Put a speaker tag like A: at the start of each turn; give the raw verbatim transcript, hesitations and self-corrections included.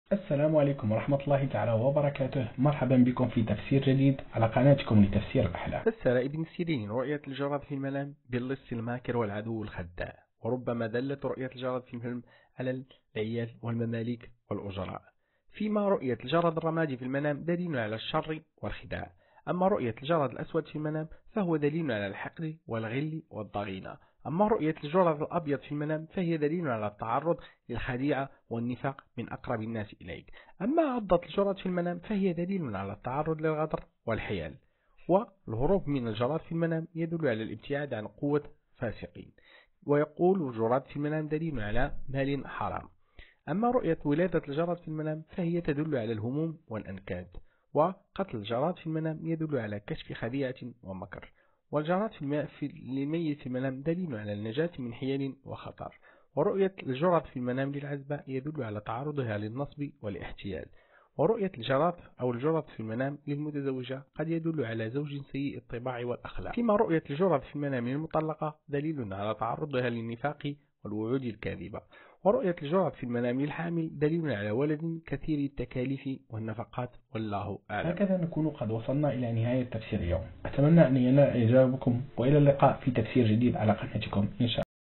A: السلام عليكم ورحمة الله تعالى وبركاته. مرحبا بكم في تفسير جديد على قناتكم لتفسير الأحلام.
B: فسر ابن سيرين رؤية الجراد في المنام باللص الماكر والعدو الخداع، وربما دلت رؤية الجراد في الحلم على العيال والمماليك والأجراء، فيما رؤية الجراد الرمادي في المنام دليل على الشر والخداع. أما رؤية الجراد الأسود في المنام فهو دليل على الحقد والغل والضغينة. أما رؤية الجراد الأبيض في المنام فهي دليل على التعرض للخديعة والنفاق من أقرب الناس إليك. أما عضة الجراد في المنام فهي دليل على التعرض للغدر والحيل. والهروب من الجراد في المنام يدل على الابتعاد عن قوة فاسقين. ويقول الجراد في المنام دليل على مال حرام. أما رؤية ولادة الجراد في المنام فهي تدل على الهموم والأنكاد. وقتل الجراد في المنام يدل على كشف خديعة ومكر. والجراد في الماء في الميت في المنام دليل على النجاة من حيل وخطر. ورؤية الجراد في المنام للعزباء يدل على تعرضها للنصب والاحتيال. ورؤية الجراد أو الجراد في المنام للمتزوجة قد يدل على زوج سيء الطباع والأخلاق، فيما رؤية الجراد في المنام للمطلقة دليل على تعرضها للنفاق والوعود الكاذبة. ورؤية الجراد في المنام للحامل دليل على ولد كثير التكاليف والنفقات، والله أعلم.
A: هكذا نكون قد وصلنا إلى نهاية تفسير اليوم. أتمنى أن ينال إعجابكم، وإلى اللقاء في تفسير جديد على قناتكم إن شاء الله.